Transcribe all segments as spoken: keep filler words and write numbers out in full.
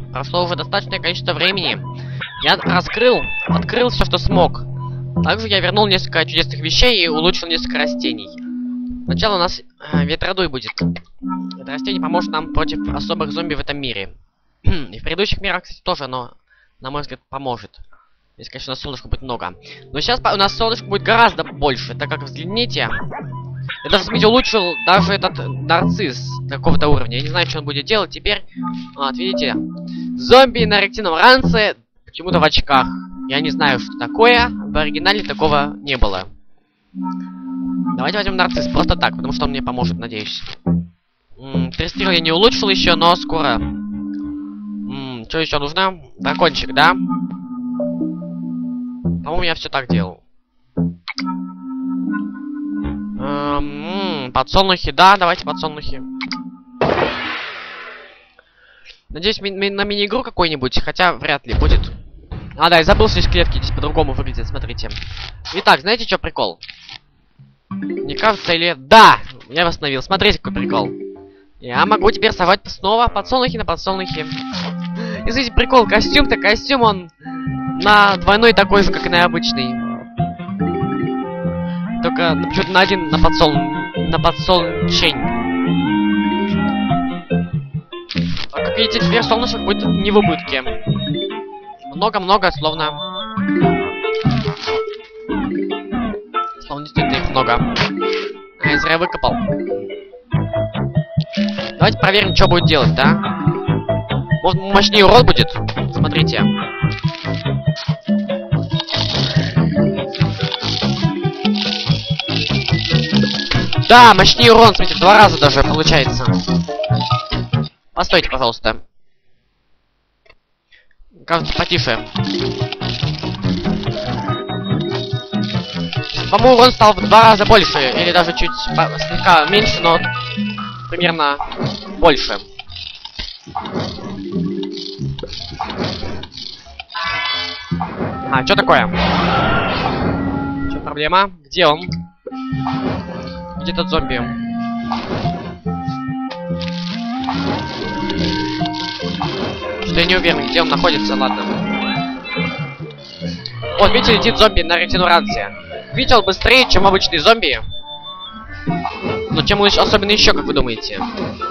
Прошло уже достаточное количество времени. Я раскрыл, открыл все, что смог. Также я вернул несколько чудесных вещей и улучшил несколько растений. Сначала у нас э, ветродуй будет. Это растение поможет нам против особых зомби в этом мире. И в предыдущих мирах, кстати, тоже оно, на мой взгляд, поможет. Если, конечно, солнышко будет много. Но сейчас у нас солнышко будет гораздо больше, так как, взгляните... Я даже, смотрите, улучшил даже этот нарцисс какого-то уровня. Я не знаю, что он будет делать теперь. Вот, видите? Зомби на реактивном ранце почему-то в очках. Я не знаю, что такое. В оригинале такого не было. Давайте возьмем нарцисс просто так, потому что он мне поможет, надеюсь. Три стрелы я не улучшил еще, но скоро. М-м, что еще нужно? Дракончик, да? По-моему, я все так делал. Эм, подсолнухи, да, давайте подсолнухи. Надеюсь, ми ми на мини-игру какой-нибудь, хотя вряд ли будет. А, да, я забыл, что здесь клетки здесь по-другому выглядят, смотрите. Итак, знаете, что прикол? Не кажется или... Да! Я восстановил, смотрите, какой прикол. Я могу теперь совать снова подсолнухи на подсолнухи. И смотрите, прикол, костюм-то, костюм, он на двойной такой же, как и на обычный. Только ну, почему-то на один на подсол... на подсолнечень. А как видите, теперь солнышек будет не в убытке. Много-много, словно... Словно действительно их много. А, я зря выкопал. Давайте проверим, что будет делать, да? Может, мощнее урон будет? Смотрите. Да, мощнее урон, смотрите, в два раза даже получается. Постойте, пожалуйста. Кажется, потише. По-моему, урон стал в два раза больше. Или даже чуть слегка меньше, но примерно больше. А, что такое? Что проблема? Где он? Где тот зомби? Что я не уверен, где он находится, ладно. Вот, видите, летит зомби на ретинуранте. Видите, он быстрее, чем обычный зомби. Но чем он еще, особенно еще, как вы думаете?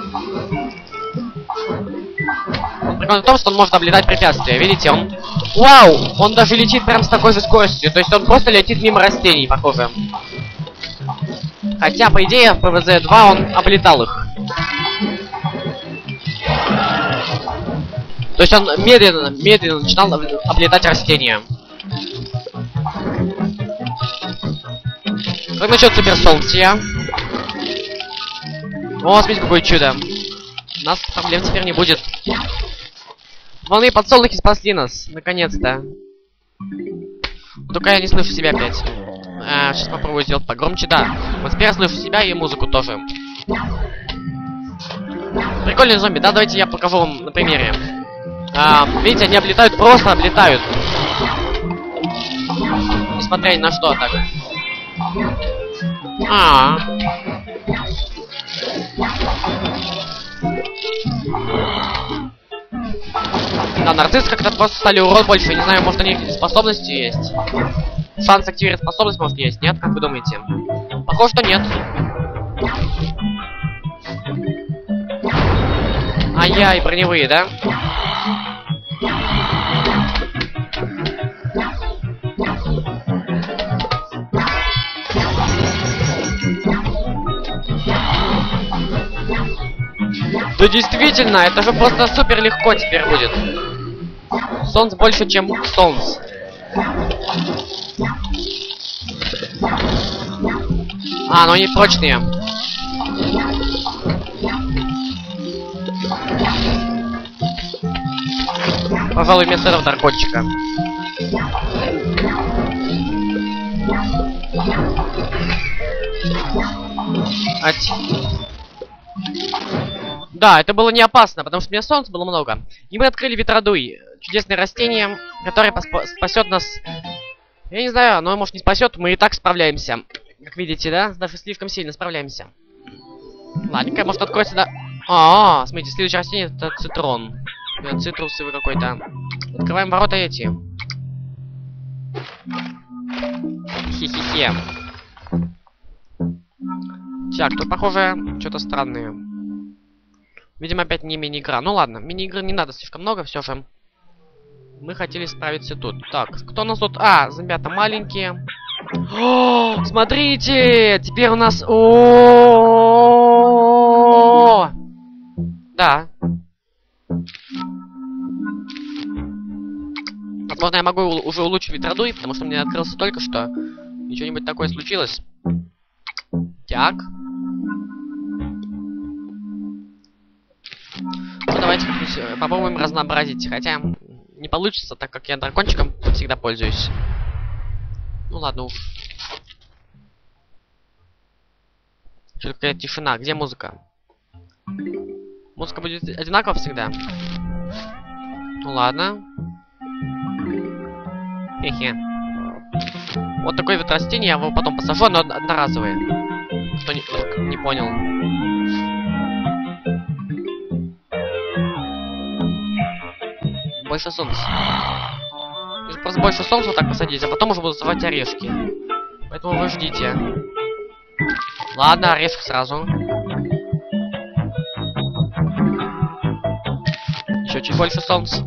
Прикол в том, что он может облетать препятствия. Видите, он... Вау! Он даже летит прям с такой же скоростью. То есть он просто летит мимо растений, похоже. Хотя, по идее, в пэ вэ зэ два он облетал их. То есть он медленно, медленно начинал облетать растения. Как насчет суперсолнца? О, смотрите, какое чудо. У нас проблем теперь не будет. Волны подсолнухи спасли нас, наконец-то. Только я не слышу себя опять. А, сейчас попробую сделать погромче, да. Вот теперь я слышу себя и музыку тоже. Прикольные зомби, да? Давайте я покажу вам на примере. А, видите, они облетают, просто облетают. Несмотря ни на что, так. А, -а, -а. Да, нарцисс как-то просто стали урон больше. Не знаю, может, у них способности есть. Шанс активировать способность, может, есть, нет? Как вы думаете? Похоже, что нет. Ай-яй, броневые, да? Да действительно, это же просто супер легко теперь будет. Солнце больше, чем солнце. А, но они прочные. Пожалуй, вместо этого дракончика. Ать. Да, это было не опасно, потому что у меня солнца было много. И мы открыли ветродуй. Чудесное растение, которое спасет нас. Я не знаю, оно может не спасет, мы и так справляемся. Как видите, да? Даже слишком сильно справляемся. Ладненько, может откроется, да? А, -а, -а смотрите, следующее растение это цитрон. Цитрусовый какой-то. Открываем ворота эти. Хе-хе-хе. Так, тут похоже что-то странное. Видимо, опять не мини-игра. Ну ладно, мини-игры не надо слишком много, все же. Мы хотели справиться тут. Так, кто у нас тут? А, зомбята маленькие. О, смотрите! Теперь у нас... О, да. Возможно, я могу уже улучшить ветродуй, потому что мне открылся только что. И что-нибудь такое случилось. Так. Ну, давайте попробуем разнообразить. Хотя не получится, так как я дракончиком всегда пользуюсь. Ну ладно уж. Что такая тишина? Где музыка? Музыка будет одинакова всегда. Ну ладно. Хе-хе. Вот такой вид растения, я его потом посажу, оно одноразовое. Кто не, не понял. Больше солнца. Просто больше солнца вот так посадить, а потом уже буду сажать орешки. Поэтому вы ждите. Ладно, орешек сразу. Еще чуть больше солнца.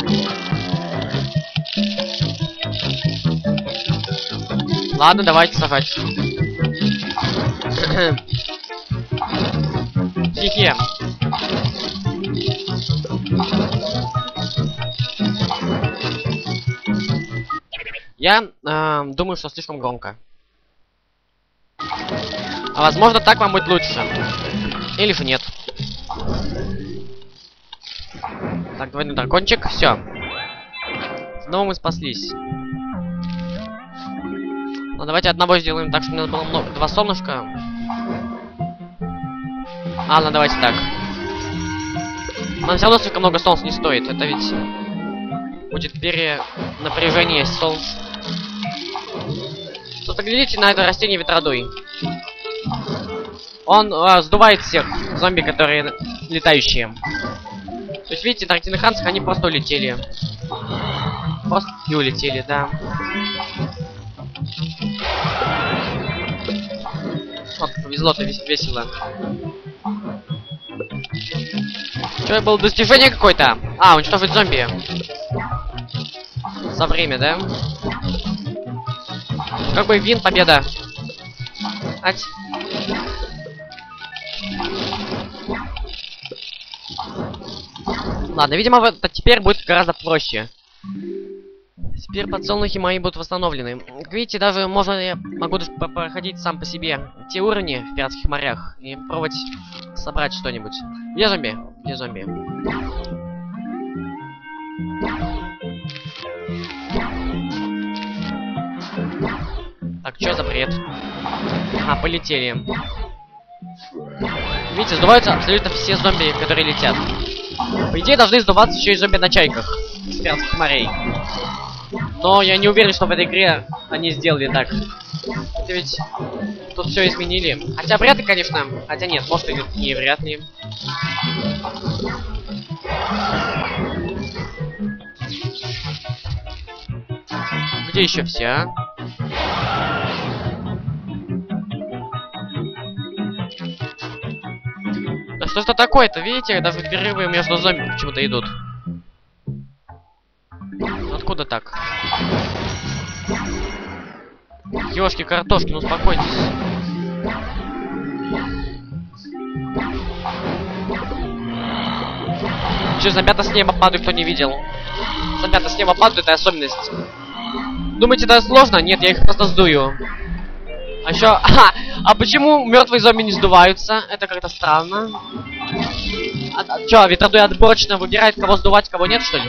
Ладно, давайте сажать. Хе-хе. Я э, думаю, что слишком громко. А возможно, так вам будет лучше. Или же нет. Так, двойной дракончик. Все. Снова мы спаслись. Ну, давайте одного сделаем так, чтобы у нас было много, два солнышка. А, ну давайте так. Нам все равно слишком много солнца не стоит. Это ведь будет перенапряжение солнца. Просто глядите на это растение ветродуй. Он э, сдувает всех зомби, которые летающие. То есть, видите, на активных ранцах они просто улетели. Просто и улетели, да. Вот, повезло-то весело. Что было достижение какое-то? А, уничтожить зомби. За время, да? Как бы вин, победа. Ать. Ладно, видимо, вот теперь будет гораздо проще. Теперь подсолнухи мои будут восстановлены. Как видите, даже можно я могу даже проходить сам по себе те уровни в пиратских морях и пробовать собрать что-нибудь. Где зомби? Где зомби? Так, что за бред? А, полетели. Видите, сдуваются абсолютно все зомби, которые летят. По идее, должны сдуваться еще и зомби на чайках из пиратских морей. Но я не уверен, что в этой игре они сделали так. Это ведь тут все изменили. Хотя вряд ли, конечно. Хотя нет, может и не вряд ли. Где еще все, а? Да что это такое-то? Видите, даже перерывы между зомби почему-то идут. Откуда так? Ёшки, картошки, ну успокойтесь. Че, зомбята с неба падают, кто не видел? Зомбята с неба падают, это особенность. Думаете, это сложно? Нет, я их просто сдую. А еще... А, а почему мертвые зомби не сдуваются? Это как-то странно. А, а, че, ветродуй отборочно выбирает, кого сдувать, кого нет, что ли?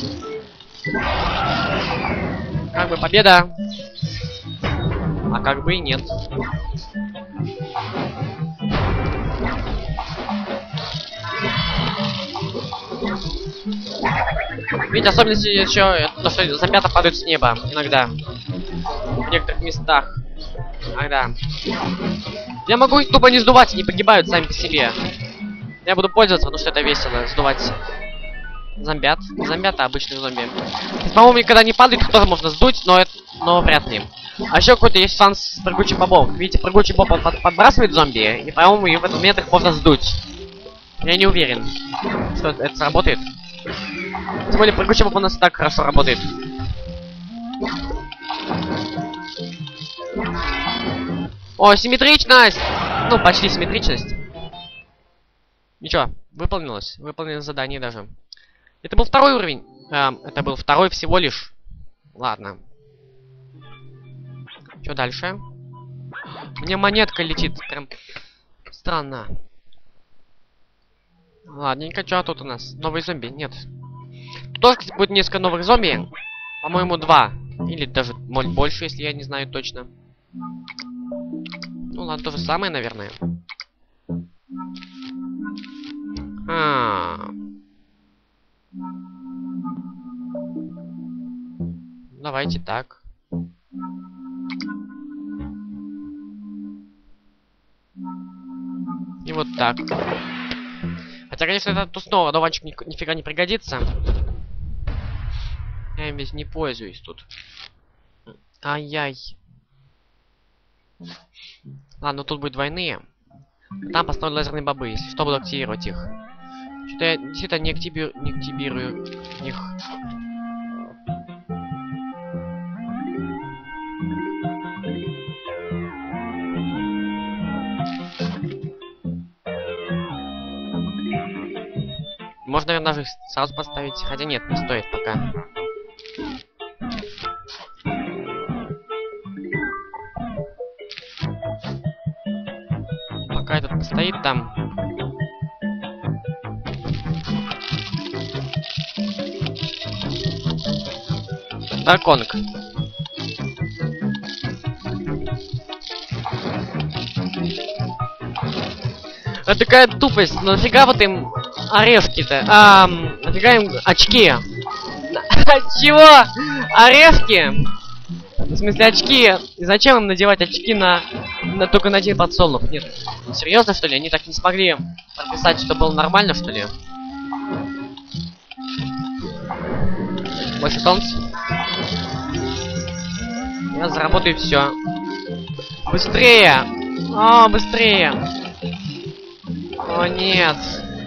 Как бы победа. А как бы и нет. Видите, особенность еще то, что зомбята падают с неба иногда. В некоторых местах. Ах да. Я могу их тупо не сдувать, они погибают сами по себе. Я буду пользоваться, потому что это весело, сдувать Зомбят. Не зомбят, а обычных зомби. По-моему, никогда не падает, их тоже можно сдуть, но это, но вряд ли. А еще какой-то есть шанс с прыгучим бобом. Видите, прыгучий боб под подбрасывает зомби, и, по-моему, и в этот момент их можно сдуть. Я не уверен, что это сработает. Тем более, прыгучий боб у нас так хорошо работает. О, симметричность! Ну, почти симметричность. Ничего, выполнилось. Выполнено задание даже. Это был второй уровень. Эм, это был второй всего лишь. Ладно. Что дальше? Мне монетка летит. Прям странно. Ладненько, что тут у нас? Новые зомби? Нет. Тут тоже, кстати, будет несколько новых зомби. По-моему, два. Или даже может больше, если я не знаю точно. Ну ладно, то же самое, наверное. А. Давайте так. И вот так. Хотя, конечно, этот снова одуванчик ни нифига не пригодится. Я им ведь не пользуюсь тут. Ай-яй. Ладно, тут будут двойные. Там поставлю лазерные бобы, если что, буду активировать их. Что-то я действительно не, активи... не активирую их. Можно, наверное, даже их сразу поставить. Хотя нет, не стоит пока. Пока этот постоит там. Драконок. Это такая тупость. Ну нафига вот им орешки-то? А, нафига им очки? Чего? Орешки? В смысле очки? И зачем им надевать очки на, на только на один подсолнух? Нет. Серьезно, что ли? Они так не смогли прописать, что было нормально, что ли? Больше солнца. Я заработаю все. Быстрее! О, быстрее! О, нет!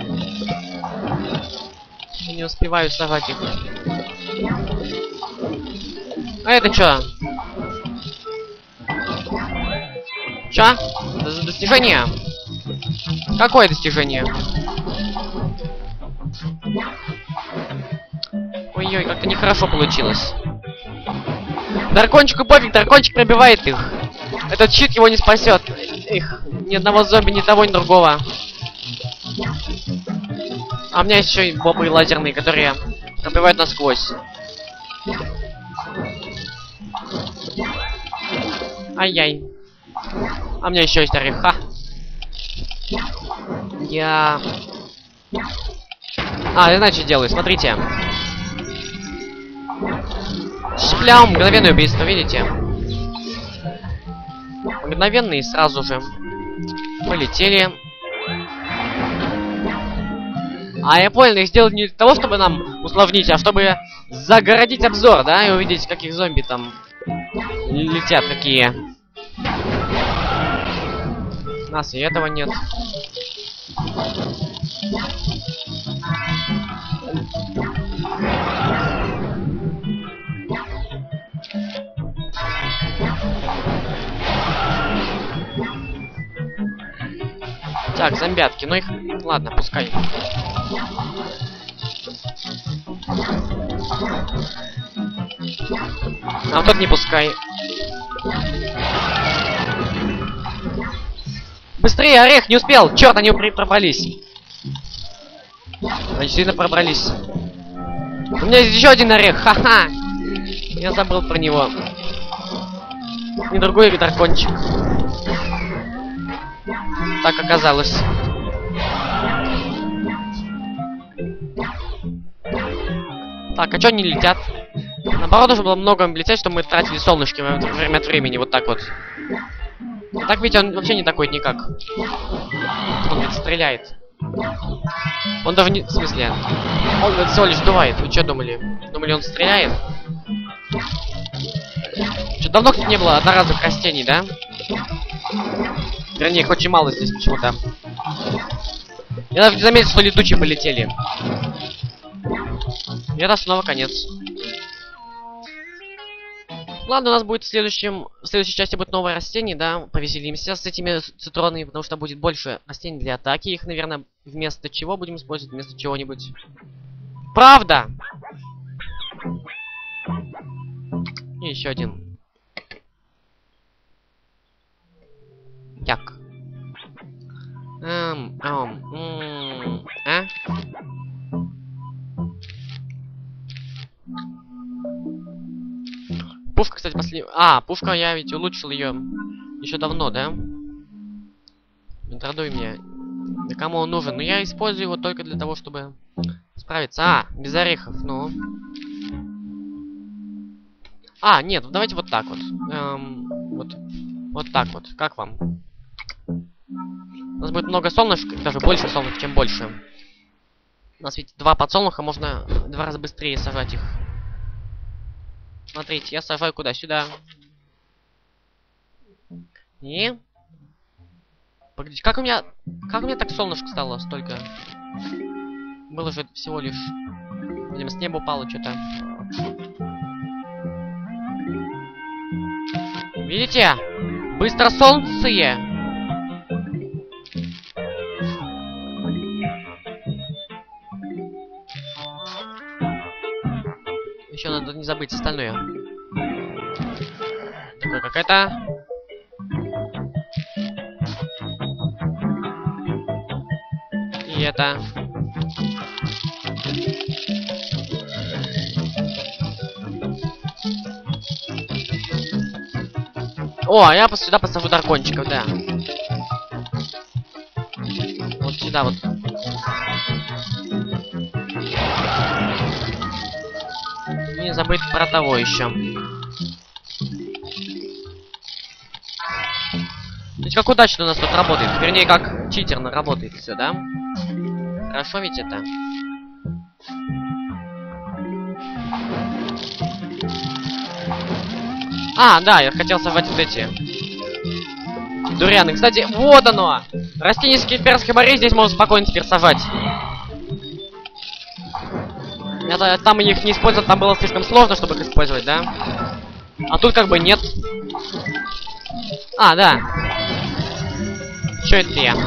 Я не успеваю сажать их. А это что? Чё? Это за достижение? Какое достижение? Ой-ой, как-то нехорошо получилось. Дракончику пофиг, дракончик пробивает их. Этот щит его не спасет. Их ни одного зомби, ни того, ни другого. А у меня есть еще и бобы лазерные, которые пробивают насквозь. Ай-яй. А у меня еще есть ореха. Я... А, я знаю, что делаю, смотрите. Шпляум, мгновенное убийство, видите? Мгновенные сразу же полетели. А я понял, их сделать не для того, чтобы нам усложнить, а чтобы загородить обзор, да, и увидеть, каких зомби там летят, какие. У нас и этого нет. Так, зомбятки, ну их... Ладно, пускай. А тот не пускай. Быстрее, орех, не успел! Черт, они пробрались. Они сильно пробрались. У меня есть еще один орех, ха-ха! Я забыл про него. И другой дракончик. Так оказалось. Так, а чё они летят? Наоборот, нужно было много лететь, чтобы мы тратили солнышки время от времени, вот так вот. Так ведь он вообще не такой никак. Он ведь стреляет. Он даже не... В смысле? Он всего лишь дувает. Вы что думали? Думали, он стреляет? Что, давно тут не было одноразовых растений, да? Вернее, их очень мало здесь почему-то. Я даже не заметил, что летучие полетели. И это снова конец. Ладно, у нас будет в следующем... В следующей части будет новое растение, да? Повеселимся с этими цитронами, потому что будет больше растений для атаки. Их, наверное, вместо чего будем использовать? Вместо чего-нибудь. Правда! И еще один. Так. Эм, эм, м, а? Пушка, кстати, последняя. А, пушка, я ведь улучшил ее еще давно, да? Интродуй мне. Да кому он нужен? Но я использую его только для того, чтобы справиться. А, без орехов, ну. А, нет, давайте вот так вот. Эм, вот. Вот так вот. Как вам? У нас будет много солнышек, даже больше солнышек, чем больше. У нас ведь два подсолнуха, можно в два раза быстрее сажать их. Смотрите, я сажаю куда? Сюда. И... Погодите, как у меня... Как у меня так солнышко стало столько? Было же всего лишь... Видимо, с неба упало что-то. Видите? Быстро солнце! Еще надо не забыть остальное. Такое какая-то. И это. О, а я сюда посажу дракончиков, да. Вот сюда вот. Не забыть про того еще. Ведь как удачно у нас тут работает. Вернее, как читерно работает все, да? Хорошо ведь это. А, да, я хотел сажать вот эти дурианы. Кстати, вот оно! Растения с Касперских морей здесь можно спокойно теперь сажать. Я там их не использовал, там было слишком сложно, чтобы их использовать, да? А тут как бы нет. А, да. Чё это я?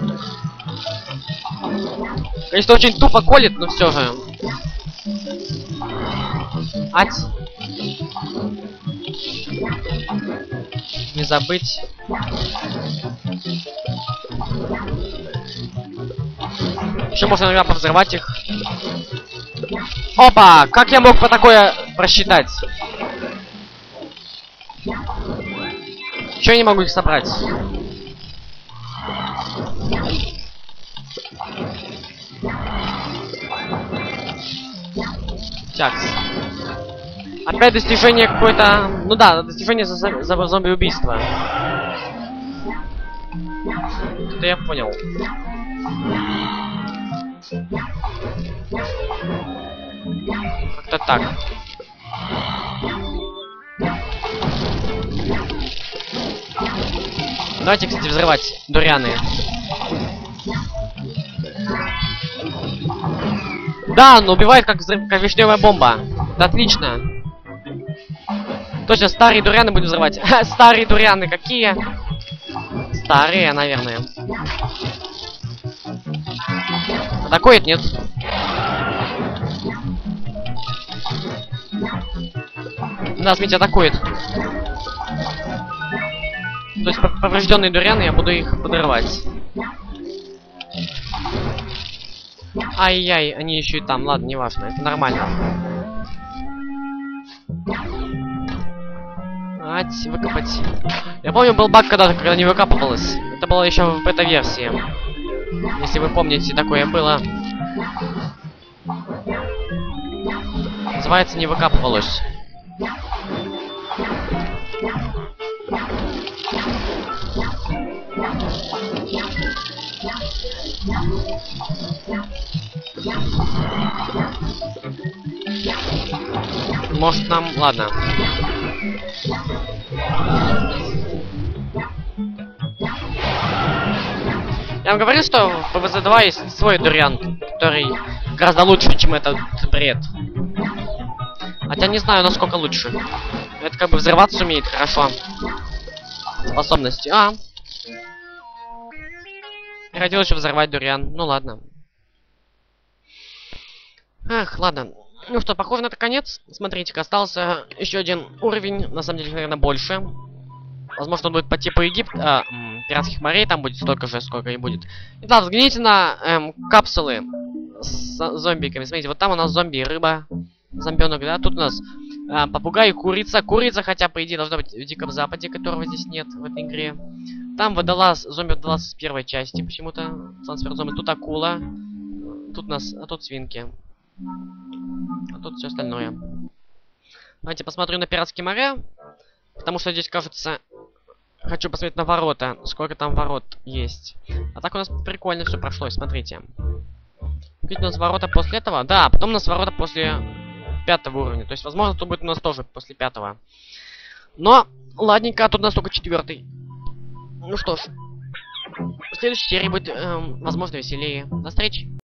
Конечно, очень тупо колет, но все же. Ать. Не забыть. Еще можно, наверное, повзрывать их. Опа! Как я мог по такое просчитать? Чё я не могу их собрать? Так. Опять достижение какое-то... Ну да, достижение за, за, за зомби-убийство. Это я понял. Как-то так. Давайте, кстати, взрывать дурианы. Да, он убивает как, взрыв, как вишневая бомба. Это отлично. Точно, старые дурианы будем взрывать. Старые дурианы какие? Старые, наверное. Атакует, нет? Да, смотрите, атакует. То есть поврежденные дурианы, я буду их подрывать. Ай-яй, они еще и там. Ладно, не важно, это нормально. Ать, выкопать. Я помню, был баг когда-то, когда не выкапывалось. Это было еще в бета-версии. Если вы помните, такое было. Называется, не выкапывалось. Может нам... Ладно. Я вам говорил, что в пэ вэ зэ два есть свой дуриан, который гораздо лучше, чем этот бред. Хотя не знаю, насколько лучше. Это как бы взрываться умеет хорошо. Способности. А. Я хотел еще взорвать дуриан. Ну ладно. Эх, ладно. Ну что, похоже на это конец. Смотрите-ка, остался еще один уровень. На самом деле, наверное, больше. Возможно, он будет по типу Египта, а, пиратских морей, там будет столько же, сколько и будет. Итак, взгляните на эм, капсулы с зомбиками. Смотрите, вот там у нас зомби и рыба. Зомбенок, да? Тут у нас э, попугай и курица. Курица, хотя, по идее, должна быть в Диком Западе, которого здесь нет в этой игре. Там водолаз, зомби-водолаз с первой части почему-то. Трансфер зомби. Тут акула. Тут у нас, а тут свинки. А тут все остальное. Давайте посмотрю на пиратские моря. Потому что здесь, кажется... Хочу посмотреть на ворота. Сколько там ворот есть. А так у нас прикольно все прошло. Смотрите. Какие у нас ворота после этого? Да, потом у нас ворота после пятого уровня. То есть, возможно, тут будет у нас тоже после пятого. Но, ладненько, а тут у нас только четвертый. Ну что ж. В следующей серии будет, эм, возможно, веселее. До встречи.